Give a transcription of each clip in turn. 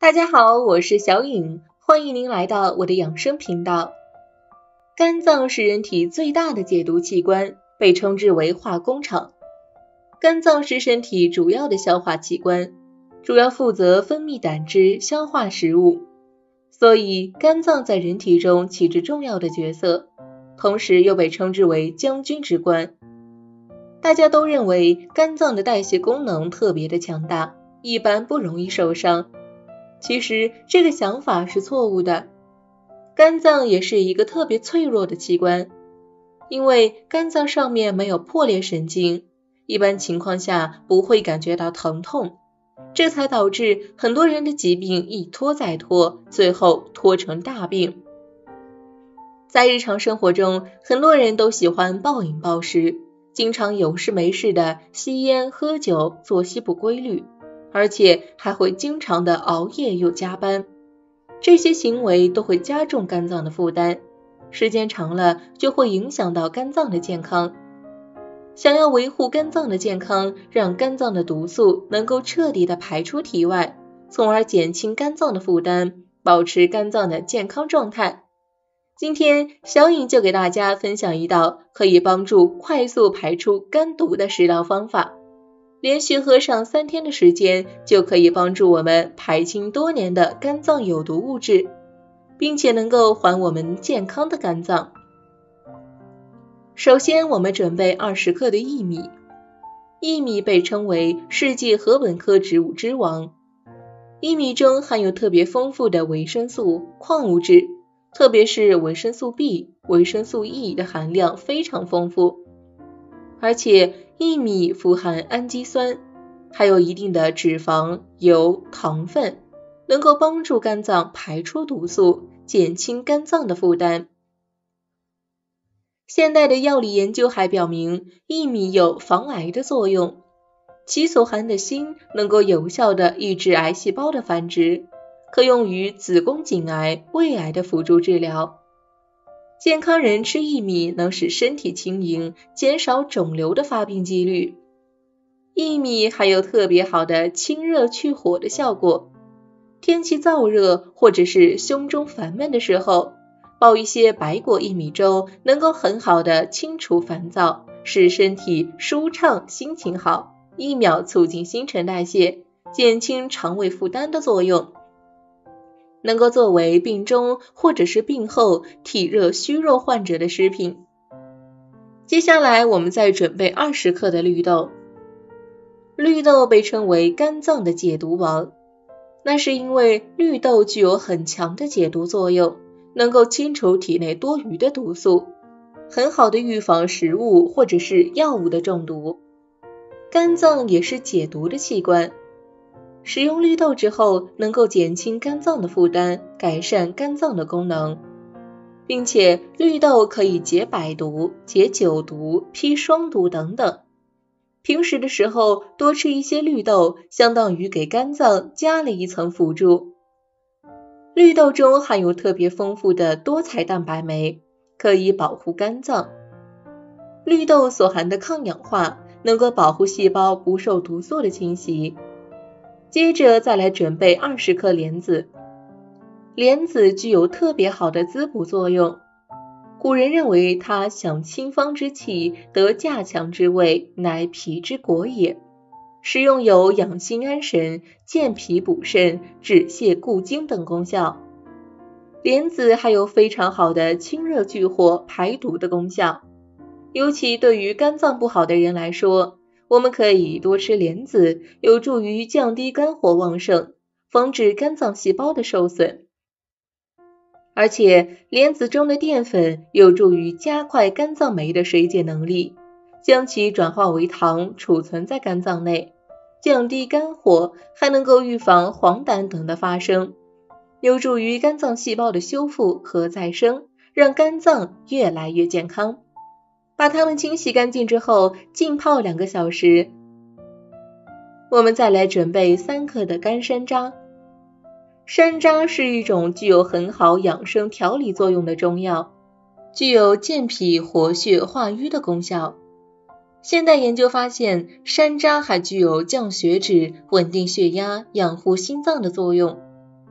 大家好，我是小颖，欢迎您来到我的养生频道。肝脏是人体最大的解毒器官，被称之为化工厂。肝脏是身体主要的消化器官，主要负责分泌胆汁、消化食物，所以肝脏在人体中起着重要的角色，同时又被称之为将军之官。大家都认为肝脏的代谢功能特别的强大，一般不容易受伤。其实这个想法是错误的，肝脏也是一个特别脆弱的器官，因为肝脏上面没有破裂神经，一般情况下不会感觉到疼痛，这才导致很多人的疾病一拖再拖，最后拖成大病。在日常生活中，很多人都喜欢暴饮暴食，经常有事没事的吸烟喝酒，作息不规律，而且还会经常的熬夜又加班，这些行为都会加重肝脏的负担，时间长了就会影响到肝脏的健康。想要维护肝脏的健康，让肝脏的毒素能够彻底的排出体外，从而减轻肝脏的负担，保持肝脏的健康状态。今天小颖就给大家分享一道可以帮助快速排出肝毒的食疗方法，连续喝上3天的时间，就可以帮助我们排清多年的肝脏有毒物质，并且能够还我们健康的肝脏。首先我们准备20克的薏米。薏米被称为世界禾本科植物之王，薏米中含有特别丰富的维生素、矿物质，特别是维生素 B、维生素 E 的含量非常丰富，而且薏米富含氨基酸，还有一定的脂肪、油、糖分，能够帮助肝脏排出毒素，减轻肝脏的负担。现代的药理研究还表明，薏米有防癌的作用，其所含的锌能够有效地抑制癌细胞的繁殖，可用于子宫颈癌、胃癌的辅助治疗。健康人吃薏米能使身体轻盈，减少肿瘤的发病几率。薏米还有特别好的清热去火的效果，天气燥热或者是胸中烦闷的时候，煲一些白果薏米粥，能够很好的清除烦躁，使身体舒畅，心情好，1秒促进新陈代谢，减轻肠胃负担的作用，能够作为病中或者是病后体热虚弱患者的食品。接下来我们再准备20克的绿豆。绿豆被称为肝脏的解毒王，那是因为绿豆具有很强的解毒作用，能够清除体内多余的毒素，很好的预防食物或者是药物的中毒。肝脏也是解毒的器官，使用绿豆之后，能够减轻肝脏的负担，改善肝脏的功能，并且绿豆可以解百毒、解酒毒、祛霜毒等等。平时的时候多吃一些绿豆，相当于给肝脏加了一层辅助。绿豆中含有特别丰富的多彩蛋白酶，可以保护肝脏。绿豆所含的抗氧化能够保护细胞不受毒素的侵袭。接着再来准备20克莲子。莲子具有特别好的滋补作用，古人认为它享清芳之气，得稼强之味，乃脾之国也。食用有养心安神、健脾补肾、止泻固精等功效。莲子还有非常好的清热去火、排毒的功效，尤其对于肝脏不好的人来说，我们可以多吃莲子，有助于降低肝火旺盛，防止肝脏细胞的受损。而且莲子中的淀粉有助于加快肝脏酶的水解能力，将其转化为糖，储存在肝脏内，降低肝火，还能够预防黄疸等的发生，有助于肝脏细胞的修复和再生，让肝脏越来越健康。把它们清洗干净之后，浸泡2个小时。我们再来准备3克的干山楂。山楂是一种具有很好养生调理作用的中药，具有健脾活血化瘀的功效。现代研究发现，山楂还具有降血脂、稳定血压、养护心脏的作用，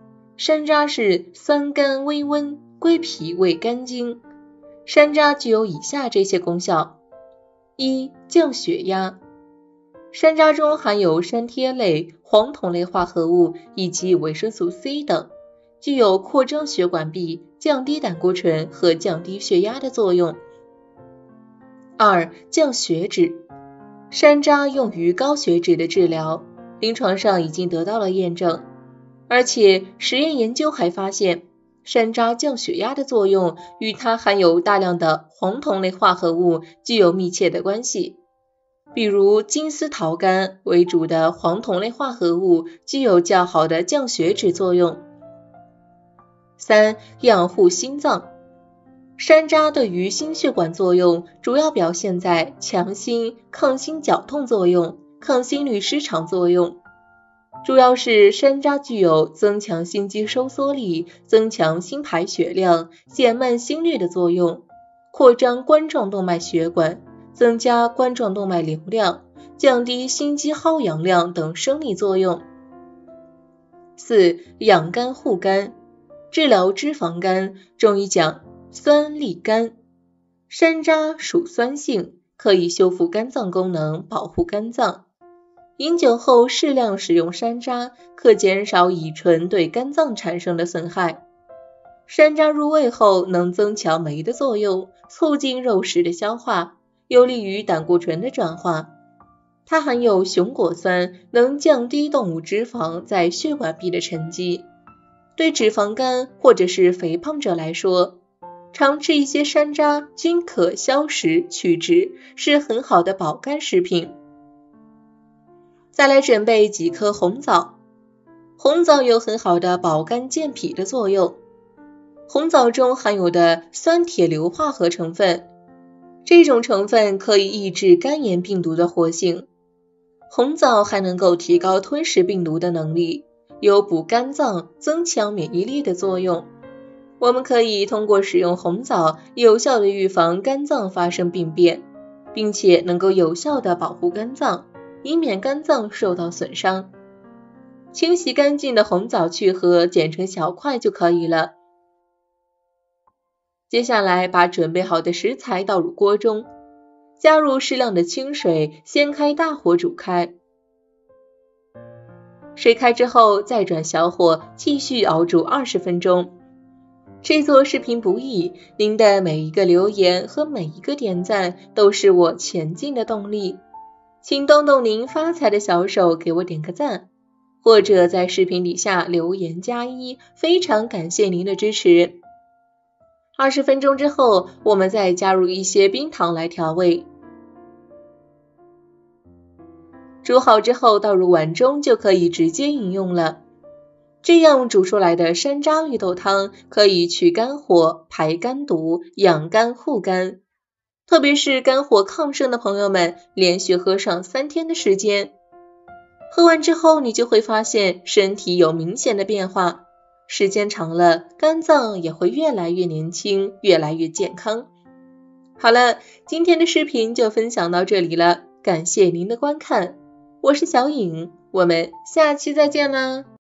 山楂是酸甘微温，归脾胃肝经。山楂具有以下这些功效：一、降血压。山楂中含有山萜类、黄酮类化合物以及维生素 C 等，具有扩张血管壁、降低胆固醇和降低血压的作用。二、降血脂。山楂用于高血脂的治疗，临床上已经得到了验证，而且实验研究还发现，山楂降血压的作用与它含有大量的黄酮类化合物具有密切的关系。比如金丝桃苷为主的黄酮类化合物具有较好的降血脂作用。三、养护心脏。山楂对于心血管作用主要表现在强心、抗心绞痛作用、抗心律失常作用。主要是山楂具有增强心肌收缩力、增强心排血量、减慢心率的作用，扩张冠状动脉血管，增加冠状动脉流量，降低心肌耗氧量等生理作用。四、养肝护肝。治疗脂肪肝，中医讲酸利肝。山楂属酸性，可以修复肝脏功能，保护肝脏。饮酒后适量使用山楂，可减少乙醇对肝脏产生的损害。山楂入胃后能增强酶的作用，促进肉食的消化，有利于胆固醇的转化。它含有熊果酸，能降低动物脂肪在血管壁的沉积。对脂肪肝或者是肥胖者来说，常吃一些山楂均可消食去脂，是很好的保肝食品。再来准备几颗红枣。红枣有很好的保肝健脾的作用。红枣中含有的酸铁硫化合成分，这种成分可以抑制肝炎病毒的活性。红枣还能够提高吞噬病毒的能力，有补肝脏、增强免疫力的作用。我们可以通过使用红枣，有效的预防肝脏发生病变，并且能够有效的保护肝脏，以免肝脏受到损伤。清洗干净的红枣去核，剪成小块就可以了。接下来把准备好的食材倒入锅中，加入适量的清水，先开大火煮开。水开之后，再转小火继续熬煮20分钟。制作视频不易，您的每一个留言和每一个点赞都是我前进的动力。请动动您发财的小手，给我点个赞，或者在视频底下留言+1，非常感谢您的支持。20分钟之后，我们再加入一些冰糖来调味。煮好之后倒入碗中，就可以直接饮用了。这样煮出来的山楂绿豆汤可以去肝火、排肝毒、养肝护肝。特别是肝火亢盛的朋友们，连续喝上3天的时间，喝完之后你就会发现身体有明显的变化，时间长了，肝脏也会越来越年轻，越来越健康。好了，今天的视频就分享到这里了，感谢您的观看，我是小颖，我们下期再见啦。